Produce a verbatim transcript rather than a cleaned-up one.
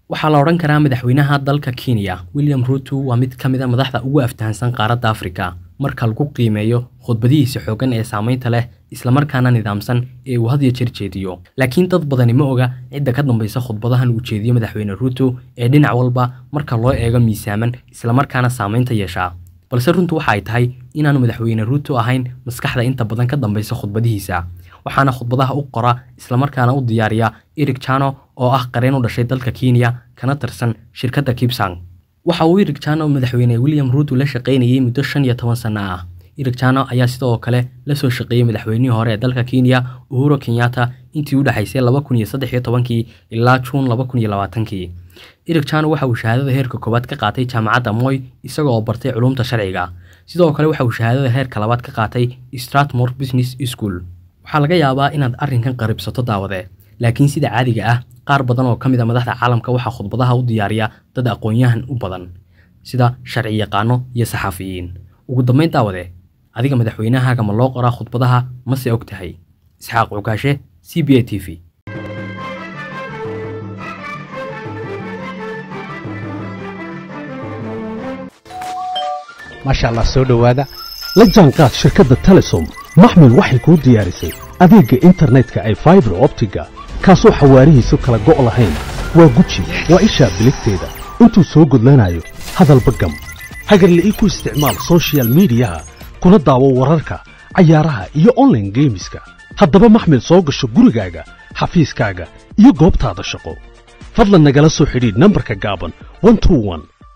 waxaa la oran karaa madaxweynaha dalka Kenya William Ruto waa mid ka mid ah madaxda ugu aftahansan qaaradda Afrika marka lagu qiimeeyo khudbadihiisa xooggan ee saameynta leh isla markaana nidaamsan ee uu had iyo jeer jeediyo laakiin dad badani ma oga cidda ka dambaysa khudbadahan uu jeediyo madaxweyne Ruto ee dhinac walba marka loo eego miisaaman isla markaana saameynta yeesha balse runtu waxa ay tahay inaanu madaxweyne Ruto ahayn maskaxda inta badan ka dambaysa khudbadihiisa waxaana khudbadaha u qora isla markaana u diyaariya Eric Chano oo ah qareen u dhashay dalka Kenya kana tirsan shirkadda Kipsang waxa uu Eric Chano madaxweyne William Ruto la shaqeynayay muddo shan iyo toban sano ah Eric Chano ayaa sidoo kale la soo shaqeeyay madaxweynihii hore ee dalka Kenya Uhuru Kenyatta intii u dhaxaysay laba kun iyo saddex iyo toban ilaa June laba kun iyo labaatan Eric Chano waxa uu shahaadada heerka koowaad ka qaatay jaamacadda Moi isagoo oo bartay culuumta sharciga sidoo kale waxa uu shahaadada heerka labaad ka qaatay Strathmore Business School waxa laga yaabaa inaad arrinkan qaribsato daawade laakiin sida caadiga ah qaar badan oo kamid ah madaxda caalamka waxa khudbadaha u diyaariya dad aqoon-yahan u badan sida sharci yaqaano iyo saxafiyiin ugu dambeyn daawade adiga madaxweynahaaga ma loo qoraa khudbadaha ma se og tahay Isxaaq Cukaashe C B A T V ما شاء الله سو دhowaada la jaanqaad shirkadda Telesom maxmil waxay ku diyaarisay adeega internetka ay fiber optiga kaasoo xawaarihiisu kala go' lahayn waa guji waa isha biligteeda intuu soo gudlanayo hadalba gam hagarle ii ku isticmaal social media kuna daawo wararka cayaaraha iyo online gameska haddaba maxmil soo gasho gurigaaga xafiiskaaga iyo goobtaada shaqo fadlan nagala soo xidhiidh nambarka gaaban one two one